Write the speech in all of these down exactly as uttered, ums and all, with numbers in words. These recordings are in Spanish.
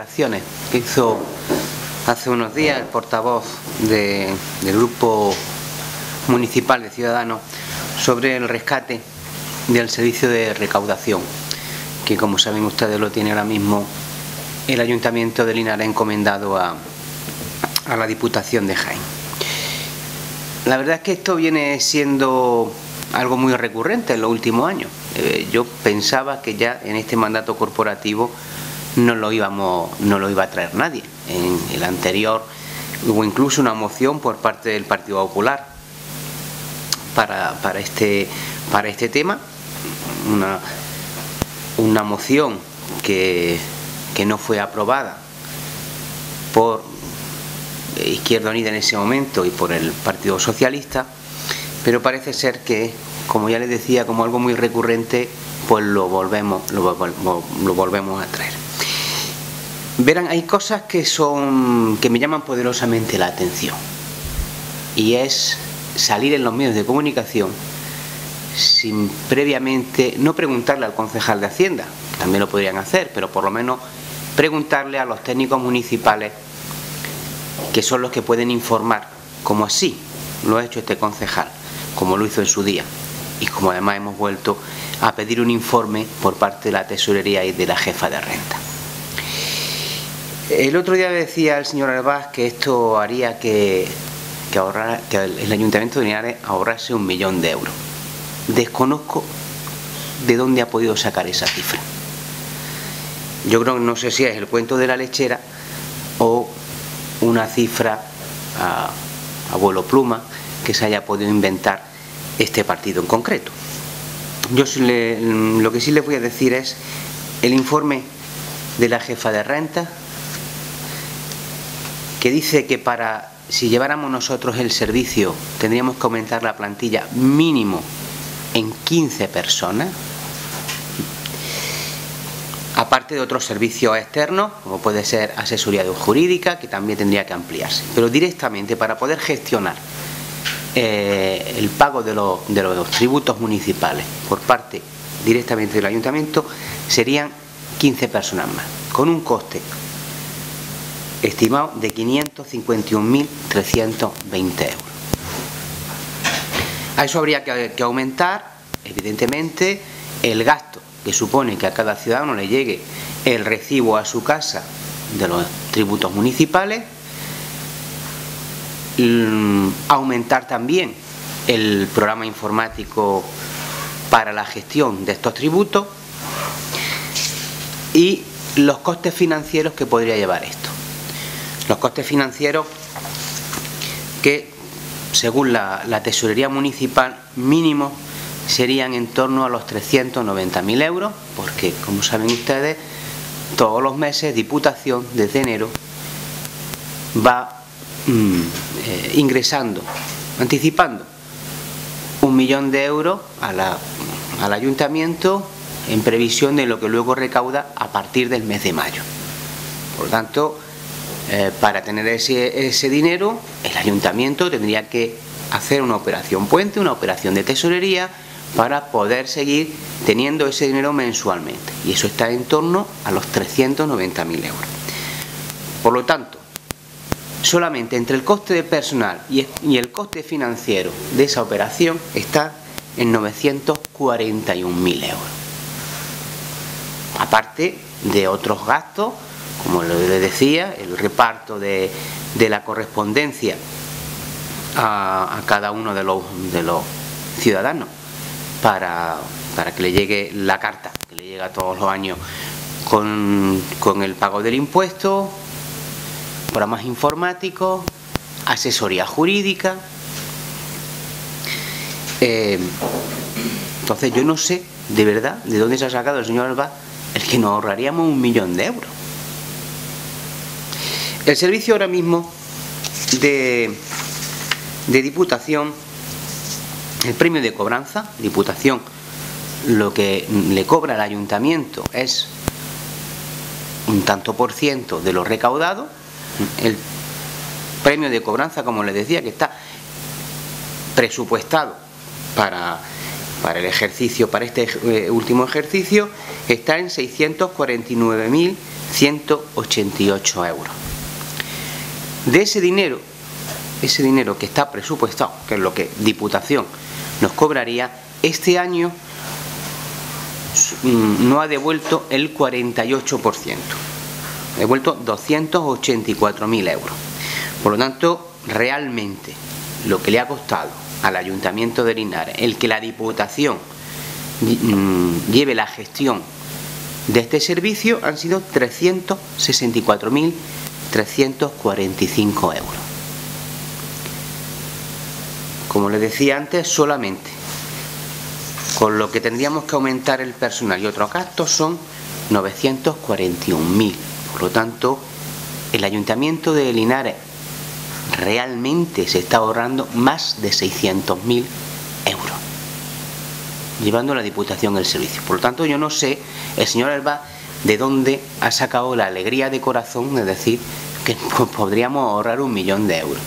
declaraciones que hizo hace unos días el portavoz de, del Grupo Municipal de Ciudadanos sobre el rescate del servicio de recaudación, que como saben ustedes lo tiene ahora mismo el Ayuntamiento de Linares encomendado a, a la Diputación de Jaén. La verdad es que esto viene siendo algo muy recurrente en los últimos años. Eh, yo pensaba que ya en este mandato corporativo no lo íbamos, no lo iba a traer nadie. En el anterior hubo incluso una moción por parte del Partido Popular para, para, este, para este tema, una, una moción que, que no fue aprobada por Izquierda Unida en ese momento y por el Partido Socialista, pero parece ser que, como ya les decía, como algo muy recurrente, pues lo volvemos, lo, lo volvemos a traer. Verán, hay cosas que son que me llaman poderosamente la atención, y es salir en los medios de comunicación sin previamente, no preguntarle al concejal de Hacienda, también lo podrían hacer, pero por lo menos preguntarle a los técnicos municipales, que son los que pueden informar, como así lo ha hecho este concejal, como lo hizo en su día, y como además hemos vuelto a pedir un informe por parte de la tesorería y de la jefa de renta. El otro día decía el señor Albaz que esto haría que, que, ahorrar, que el Ayuntamiento de Linares ahorrase un millón de euros. Desconozco de dónde ha podido sacar esa cifra. Yo creo que no sé si es el cuento de la lechera o una cifra a, a vuelo pluma que se haya podido inventar este partido en concreto. Yo le, lo que sí les voy a decir es el informe de la jefa de renta, que dice que para, si lleváramos nosotros el servicio, tendríamos que aumentar la plantilla mínimo en quince personas, aparte de otros servicios externos, como puede ser asesoría jurídica, que también tendría que ampliarse. Pero directamente, para poder gestionar eh, el pago de los, de los tributos municipales por parte directamente del Ayuntamiento, serían quince personas más, con un coste estimado de quinientos cincuenta y un mil trescientos veinte euros. A eso habría que, que aumentar, evidentemente, el gasto que supone que a cada ciudadano le llegue el recibo a su casa de los tributos municipales, aumentar también el programa informático para la gestión de estos tributos y los costes financieros que podría llevar esto. Los costes financieros que, según la, la tesorería municipal, mínimo serían en torno a los trescientos noventa mil euros, porque, como saben ustedes, todos los meses Diputación, desde enero, va mm, eh, ingresando, anticipando un millón de euros a la, al Ayuntamiento en previsión de lo que luego recauda a partir del mes de mayo. Por lo tanto, eh, para tener ese, ese dinero, el Ayuntamiento tendría que hacer una operación puente, una operación de tesorería, para poder seguir teniendo ese dinero mensualmente, y eso está en torno a los trescientos noventa mil euros. Por lo tanto, solamente entre el coste de personal y el coste financiero de esa operación está en novecientos cuarenta y un mil euros, aparte de otros gastos, como les decía, el reparto de, de la correspondencia a, a cada uno de los, de los ciudadanos, Para, para que le llegue la carta, que le llega todos los años con, con el pago del impuesto, programas informáticos, asesoría jurídica. Eh, entonces yo no sé, de verdad, de dónde se ha sacado el señor Albaz el que nos ahorraríamos un millón de euros. El servicio ahora mismo de, de Diputación, el premio de cobranza, Diputación, lo que le cobra al Ayuntamiento es un tanto por ciento de lo recaudado. El premio de cobranza, como les decía, que está presupuestado para, para el ejercicio, para este eh, último ejercicio, está en seiscientos cuarenta y nueve mil ciento ochenta y ocho euros. De ese dinero, ese dinero que está presupuestado, que es lo que Diputación nos cobraría, este año no ha devuelto el cuarenta y ocho por ciento, ha devuelto doscientos ochenta y cuatro mil euros. Por lo tanto, realmente lo que le ha costado al Ayuntamiento de Linares el que la Diputación lleve la gestión de este servicio han sido trescientos sesenta y cuatro mil trescientos cuarenta y cinco euros. Como les decía antes, solamente con lo que tendríamos que aumentar el personal y otros gastos son novecientos cuarenta y un mil. Por lo tanto, el Ayuntamiento de Linares realmente se está ahorrando más de seiscientos mil euros llevando a la Diputación el servicio. Por lo tanto, yo no sé, el señor Hervás, de dónde ha sacado la alegría de corazón de decir que podríamos ahorrar un millón de euros.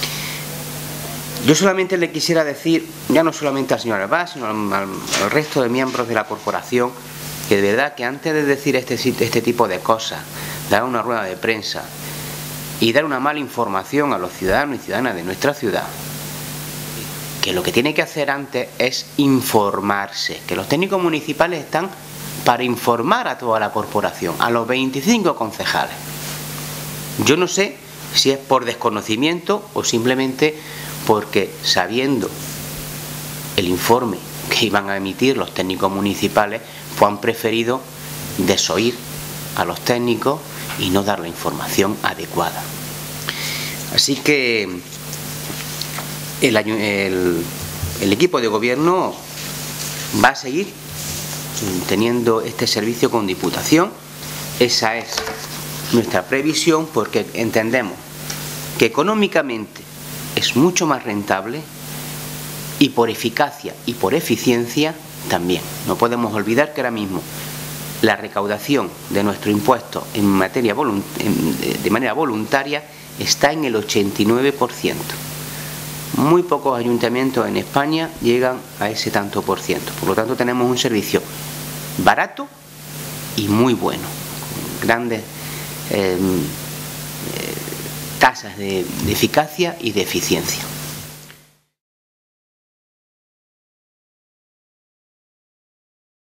Yo solamente le quisiera decir, ya no solamente al señor Hervás, sino al, al resto de miembros de la corporación, que de verdad que antes de decir este, este tipo de cosas, dar una rueda de prensa y dar una mala información a los ciudadanos y ciudadanas de nuestra ciudad, que lo que tiene que hacer antes es informarse, que los técnicos municipales están para informar a toda la corporación, a los veinticinco concejales. Yo no sé si es por desconocimiento o simplemente porque, sabiendo el informe que iban a emitir los técnicos municipales, pues han preferido desoír a los técnicos y no dar la información adecuada. Así que el, el, el equipo de gobierno va a seguir teniendo este servicio con Diputación. Esa es nuestra previsión, porque entendemos que económicamente es mucho más rentable y por eficacia y por eficiencia también. No podemos olvidar que ahora mismo la recaudación de nuestro impuesto en materia de manera voluntaria está en el ochenta y nueve por ciento. Muy pocos ayuntamientos en España llegan a ese tanto por ciento. Por lo tanto, tenemos un servicio barato y muy bueno, con grandes eh, eh, tasas de, de eficacia y de eficiencia.